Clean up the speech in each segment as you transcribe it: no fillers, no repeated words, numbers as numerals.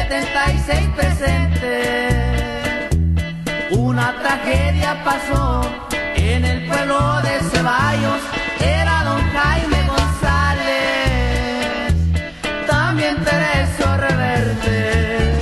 76 presente. Una tragedia pasó en el pueblo de Ceballos, era don Jaime González, también Tereso Reverte.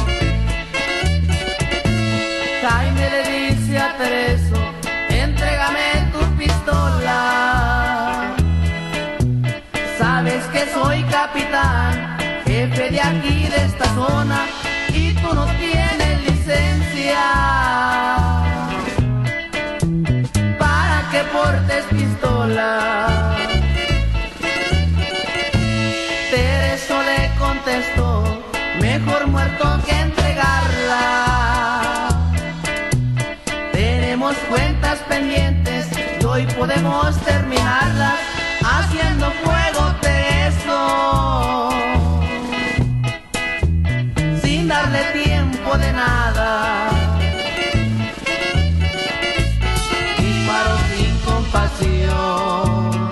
Jaime le dice a Tereso: entrégame tu pistola, sabes que soy capitán, jefe de aquí de esta zona, y tú no tienes licencia para que portes pistola. Tereso le contestó: mejor muerto que entregarla. Tenemos cuentas pendientes y hoy podemos terminarlas haciendo fuego, Tereso, sin darle tiempo de nada. Disparó sin compasión,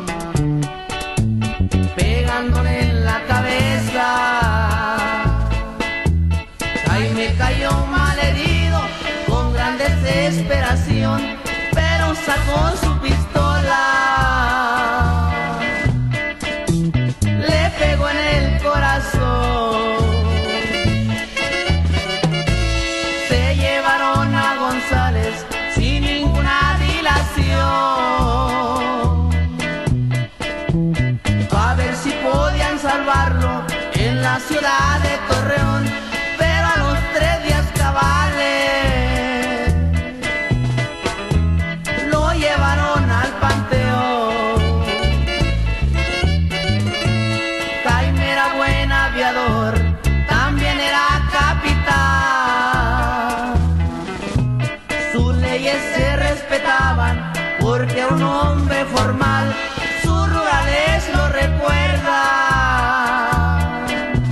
pegándole en la cabeza. Jaime cayó malherido con gran desesperación, pero sacó su pistola, le pegó en el corazón. Se llevaron a González sin ninguna dilación, a ver si podían salvarlo en la ciudad de Torreón, pero a los 3 días cabales lo llevaron al panteón. Jaime era buen aviador, también era capitán. Sus leyes se respetaban porque era un hombre formal, sus rurales lo recuerdan.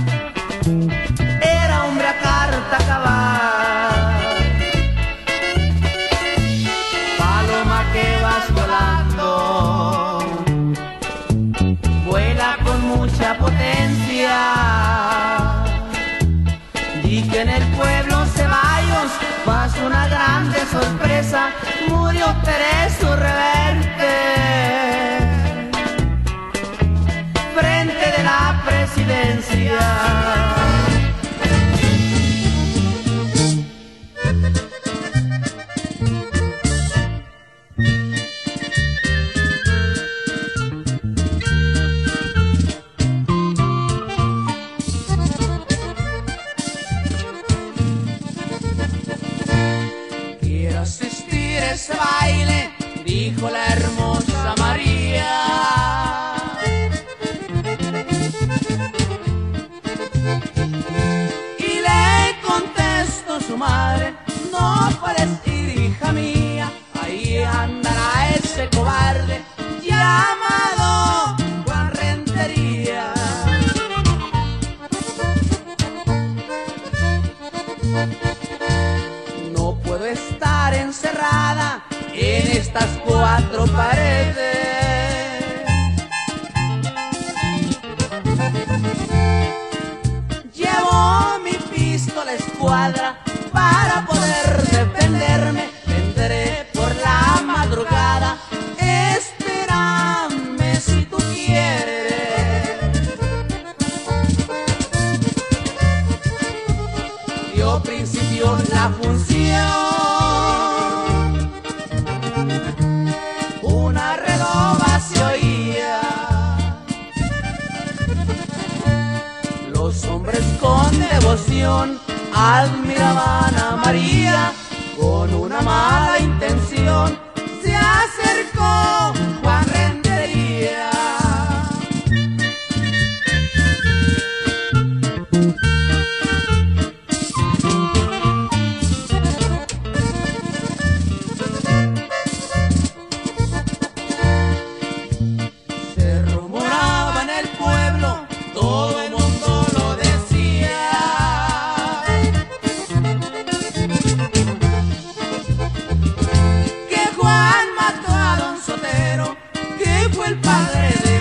Era hombre a carta cabal, paloma que vas volando, vuela con mucha potencia. Y que en el pueblo Ceballos pasó una grande sorpresa: murió Tereso Reverte frente de la presidencia. Quiero asistir a ese baile, dijo la hermosa María. Y le contestó su madre: no puedes ir, hija mía, ahí andará ese cobarde llamado Juan Rentería. No puedo estar encerrada en estas 4 paredes. Llevo mi pistola escuadra para poder defenderme. Vendré por la madrugada, espérame si tú quieres. Dio principio la función, una redoba se oía. Los hombres con devoción admiraban a María, con una mala intención se acercó Juan Rentería. Se rumoraba en el pueblo, todo el mundo lo decía, que Juan mató a don Sotero, que fue el padre de